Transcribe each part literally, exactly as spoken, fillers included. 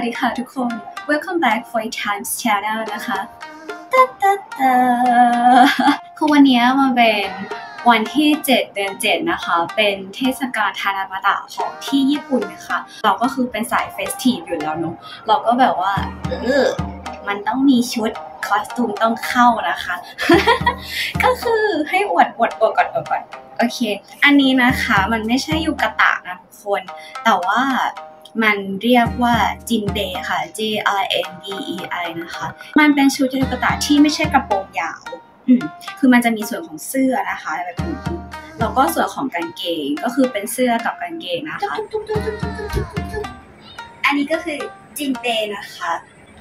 วัสดีค่ะทุกคน Welcome back for Times Channel นะคะตาตาตาคือวันนี้มันเป็นวันที่เจ็ดเดือนเจ็ดนะคะเป็นเทศกาลทานาบาตะของที่ญี่ปุ่นนะคะเราก็คือเป็นสายเฟสทีฟอยู่แล้วเนาะเราก็แบบว่าเออมันต้องมีชุดคอสตูมต้องเข้านะคะ ก็คือให้อวดอวดอวดก่อนอวดก่อนโอเคอันนี้นะคะมันไม่ใช่ยูกะตะนะทุกคนแต่ว่ามันเรียกว่าจินเดค่ะ J I N D E I นะคะมันเป็นชุดยูกะตะที่ไม่ใช่กระโปรงยาวอืมคือมันจะมีส่วนของเสื้อนะคะแบบนี้แล้วก็ส่วนของกางเกงก็คือเป็นเสื้อกับกางเกงนะคะอันนี้ก็คือจินเดนะคะ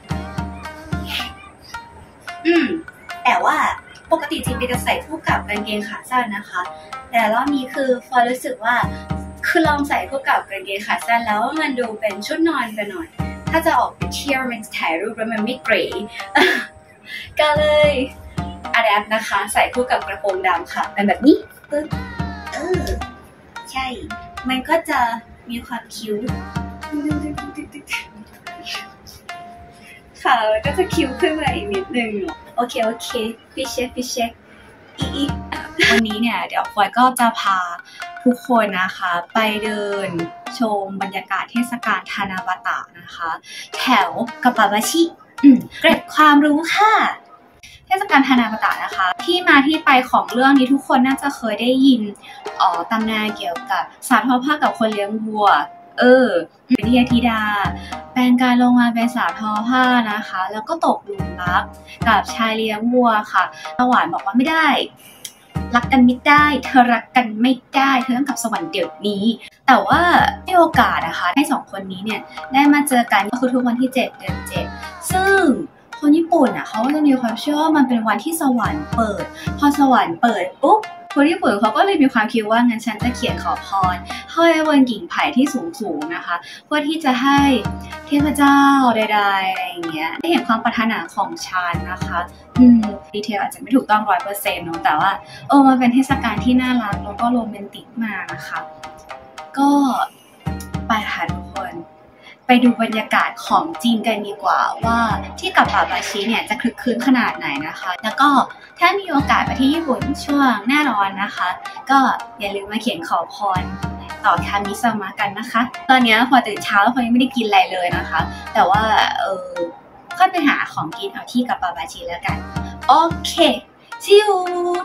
อืมแต่ว่าปกติจินเดจะใส่คู่กับกางเกงขาสั้นนะคะแต่รอบนี้คือฟอยรู้สึกว่าคือลองใส่คู่กับกางเกงขาสั้นแล้วมันดูเป็นชุดนอนไปหน่อยถ้าจะออกไปเที่ยวมันถ่ายรูปแล้วมันไม่เก๋ก็เลยอะแดปนะคะใส่คู่กับกระโปรงดำค่ะเป็นแบบนี้ปึ๊บเออใช่มันก็จะมีความคิ้วค่ะก็จะคิ้วขึ้นมาอีกนิดนึงโอเคโอเคพี่เช็คพี่เช็คอีอีวันนี้เนี่ยเดี๋ยวฟอยก็จะพาทุกคนนะคะไปเดินชมบรรยากาศเทศกาลทานาบาตะนะคะแถวกาปาบาชิเกร็ดความรู้ค่ะเทศกาลทานาบาตะนะคะที่มาที่ไปของเรื่องนี้ทุกคนน่าจะเคยได้ยินอ๋อตำนานเกี่ยวกับสาวทอผ้ากับคนเลี้ยงวัวเออเป็นเทพธิดาแปลงกายลงมาเป็นสาวทอผ้านะคะแล้วก็ตกหลุมรักกับชายเลี้ยงวัวค่ะตะหวานบอกว่าไม่ได้รักกันไม่ได้เธอรักกันไม่ได้เธอต้องกลับสวรรค์เดี๋ยวนี้แต่ว่าให้โอกาสนะคะให้สองคนนี้เนี่ยได้มาเจอกันก็คือทุกวันที่เจ็ดเดือนเจ็ดซึ่งคนญี่ปุ่นอ่ะเขาก็จะมีความเชื่อว่ามันเป็นวันที่สวรรค์เปิดพอสวรรค์เปิดปุ๊บคนญี่ปุ่นเขาก็เลยมีความคิดว่างั้นฉันจะเขียนขอพรห้อยบนกิ่งไผ่ที่สูงๆนะคะเพื่อที่จะให้เทพเจ้าใดๆอะไรอย่างเงี้ยได้เห็นความปรารถนาของฉันนะคะอืมดีเทลอาจจะไม่ถูกต้องร้อยเปอร์เซ็นต์เนาะแต่ว่าเออมันเป็นเทศกาลที่น่ารักแล้วก็โรแมนติกมากนะคะก็ไปค่ะทุกคนไปดูบรรยากาศของจริงกันดีกว่าว่าที่กัปปาบาชิเนี่ยจะคลึกคลื้นขนาดไหนนะคะแล้วก็ถ้ามีโอกาสไปที่ญี่ปุ่นช่วงหน้าร้อนนะคะก็อย่าลืมมาเขียนขอพรต่อคามิซามะกันนะคะตอนนี้พอตื่นเช้าแล้วพอยังไม่ได้กินอะไรเลยนะคะแต่ว่าเออค่อยไปหาของกินเอาที่กัปปาบาชิแล้วกันโอเคsee you